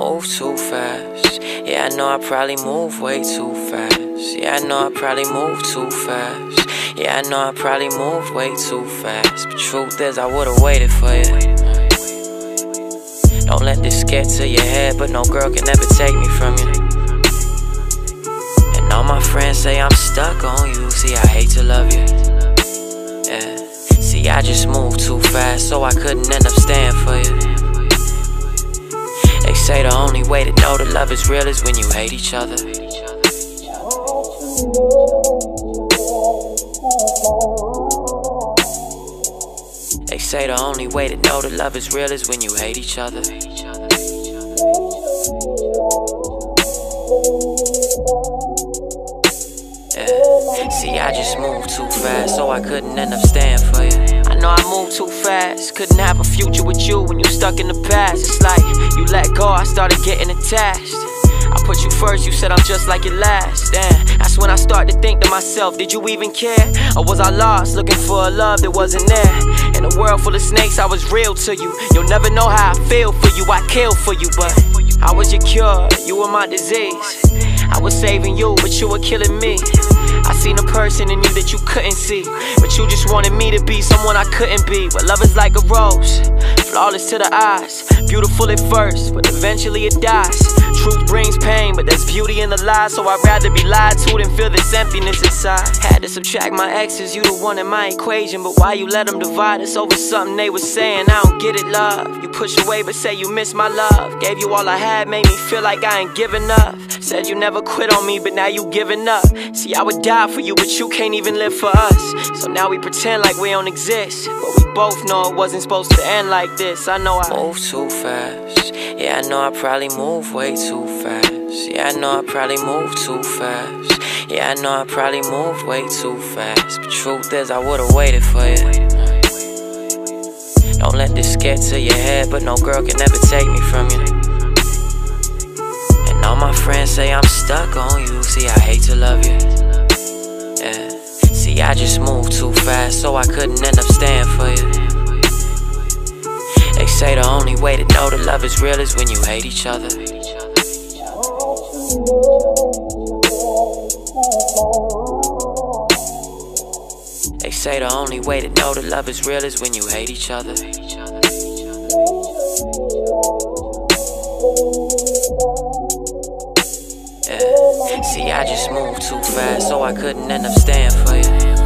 move too fast. Yeah, I know I probably move way too fast. Yeah, I know I probably move too fast. Yeah, I know I probably move way too fast. But truth is, I would've waited for you. Don't let this get to your head, but no girl can ever take me from you. And all my friends say I'm stuck on you. See, I hate to love you. Yeah. See, I just moved too fast, so I couldn't end up staying for you. They say the only way to know that love is real is when you hate each other. They say the only way to know that love is real is when you hate each other. Yeah. See, I just moved too fast, so I couldn't end up staying for you. I know I moved too fast, couldn't have a future with you when you stuck in the past. It's like you let go, I started getting attached. I put you first, you said I'm just like your last. Damn, that's when I started to think to myself, did you even care? Or was I lost, looking for a love that wasn't there? In a world full of snakes, I was real to you. You'll never know how I feel for you, I kill for you. But I was your cure, you were my disease. I was saving you, but you were killing me. I seen a person in you that you couldn't see, but you just wanted me to be someone I couldn't be. But love is like a rose, flawless to the eyes, beautiful at first, but eventually it dies. Truth brings pain, but there's beauty in the lies, so I'd rather be lied to than feel this emptiness inside. Had to subtract my exes, you the one in my equation, but why you let them divide us over something they was saying? I don't get it, love. You push away but say you miss my love. Gave you all I had, made me feel like I ain't giving up. Said you never quit on me, but now you giving up. See, I would die for you, but you can't even live for us. So now we pretend like we don't exist, but we both know it wasn't supposed to end like this. I know I moved too fast. Yeah, I know I probably moved way too fast. Yeah, I know I probably moved too fast. Yeah, I know I probably moved way too fast. But truth is, I would've waited for you. Don't let this get to your head, but no girl can ever take me from you. And all my friends say I'm stuck on you. See, I hate to love you. Yeah. See, I just moved too fast, so I couldn't end up staying for you. They say the only way to know that love is real is when you hate each other. They say the only way to know that love is real is when you hate each other. Yeah. See, I just moved too fast, so I couldn't end up staying for you.